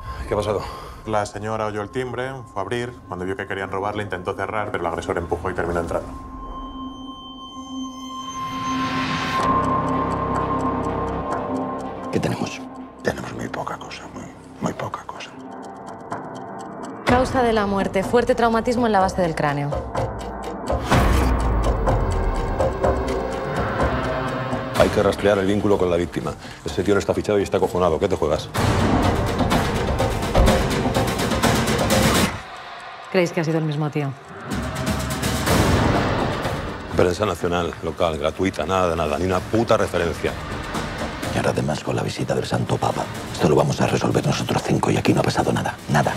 ¿Qué ha pasado? La señora oyó el timbre, fue a abrir. Cuando vio que querían robarle, intentó cerrar, pero el agresor empujó y terminó entrando. ¿Qué tenemos? Tenemos muy poca cosa, muy poca cosa. Causa de la muerte, fuerte traumatismo en la base del cráneo. Hay que rastrear el vínculo con la víctima. Ese tío no está fichado y está acojonado. ¿Qué te juegas? ¿Creéis que ha sido el mismo tío? Prensa nacional, local, gratuita, nada de nada, ni una puta referencia. Y ahora además con la visita del Santo Papa. Esto lo vamos a resolver nosotros 5 y aquí no ha pasado nada. Nada.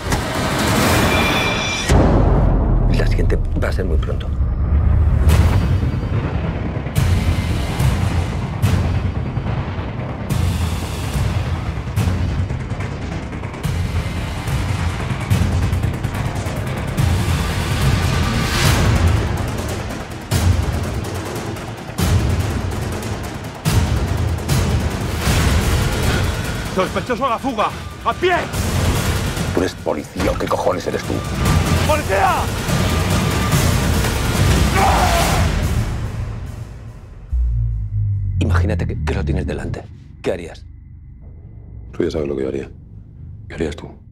La siguiente va a ser muy pronto. ¡Sospechoso a la fuga! ¡A pie! ¿Tú eres policía o qué cojones eres tú? ¡Policía! Imagínate que lo tienes delante. ¿Qué harías? Tú ya sabes lo que yo haría. ¿Qué harías tú?